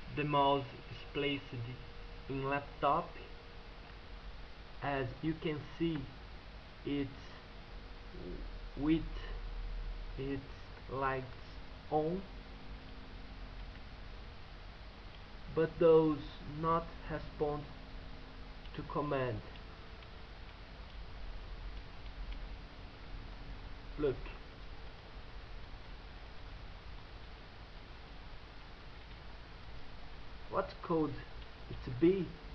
The mouse is placed in laptop. As you can see, it's with its lights on, but does not respond to command. Look, what could it be?